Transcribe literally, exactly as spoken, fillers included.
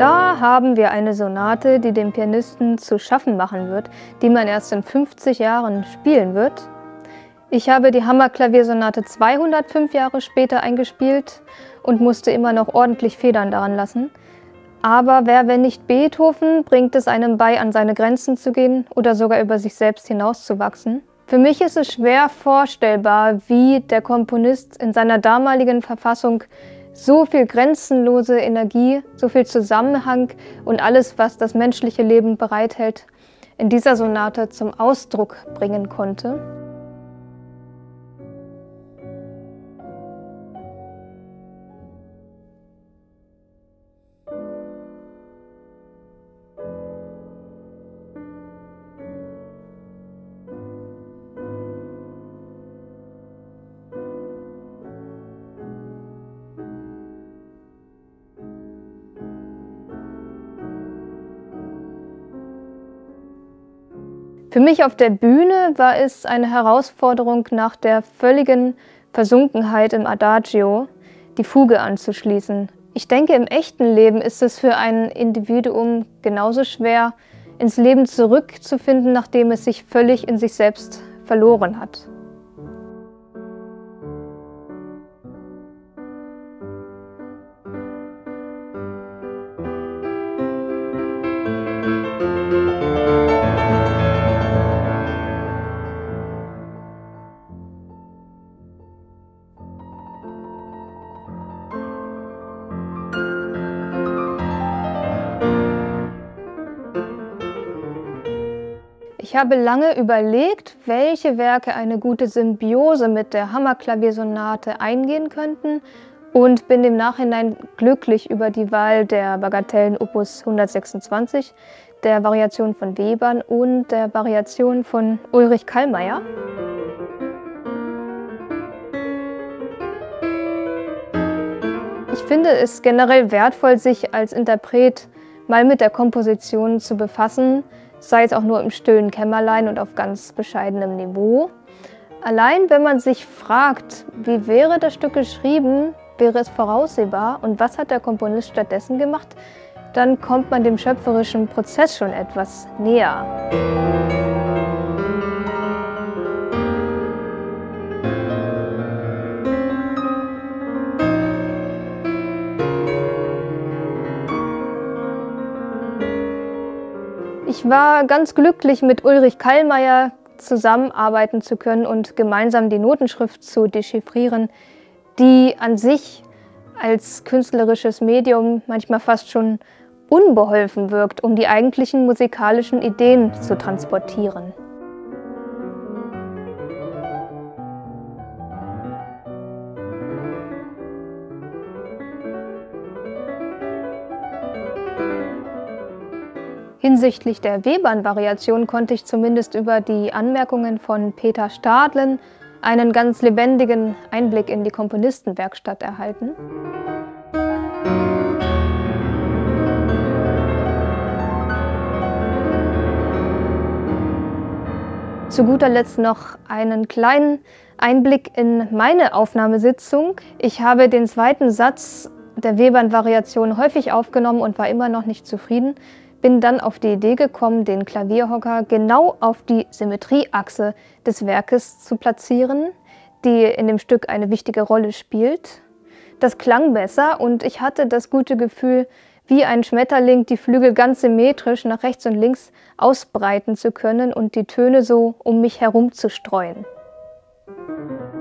Da haben wir eine Sonate, die dem Pianisten zu schaffen machen wird, die man erst in fünfzig Jahren spielen wird. Ich habe die Hammerklaviersonate zweihundertfünf Jahre später eingespielt und musste immer noch ordentlich Federn daran lassen. Aber wer, wenn nicht Beethoven, bringt es einem bei, an seine Grenzen zu gehen oder sogar über sich selbst hinauszuwachsen? Für mich ist es schwer vorstellbar, wie der Komponist in seiner damaligen Verfassung so viel grenzenlose Energie, so viel Zusammenhang und alles, was das menschliche Leben bereithält, in dieser Sonate zum Ausdruck bringen konnte. Für mich auf der Bühne war es eine Herausforderung, nach der völligen Versunkenheit im Adagio die Fuge anzuschließen. Ich denke, im echten Leben ist es für ein Individuum genauso schwer, ins Leben zurückzufinden, nachdem es sich völlig in sich selbst verloren hat. Ich habe lange überlegt, welche Werke eine gute Symbiose mit der Hammerklaviersonate eingehen könnten und bin im Nachhinein glücklich über die Wahl der Bagatellen Opus hundertsechsundzwanzig, der Variation von Webern und der Variation von Ulrich Kallmayer. Ich finde es generell wertvoll, sich als Interpret mal mit der Komposition zu befassen, sei es auch nur im stillen Kämmerlein und auf ganz bescheidenem Niveau. Allein wenn man sich fragt, wie wäre das Stück geschrieben, wäre es voraussehbar und was hat der Komponist stattdessen gemacht, dann kommt man dem schöpferischen Prozess schon etwas näher. Ich war ganz glücklich, mit Ulrich Kallmayer zusammenarbeiten zu können und gemeinsam die Notenschrift zu dechiffrieren, die an sich als künstlerisches Medium manchmal fast schon unbeholfen wirkt, um die eigentlichen musikalischen Ideen zu transportieren. Hinsichtlich der Webern-Variation konnte ich zumindest über die Anmerkungen von Peter Stadlen einen ganz lebendigen Einblick in die Komponistenwerkstatt erhalten. Zu guter Letzt noch einen kleinen Einblick in meine Aufnahmesitzung. Ich habe den zweiten Satz der Webern-Variation häufig aufgenommen und war immer noch nicht zufrieden. Bin dann auf die Idee gekommen, den Klavierhocker genau auf die Symmetrieachse des Werkes zu platzieren, die in dem Stück eine wichtige Rolle spielt. Das klang besser und ich hatte das gute Gefühl, wie ein Schmetterling die Flügel ganz symmetrisch nach rechts und links ausbreiten zu können und die Töne so um mich herum zu streuen.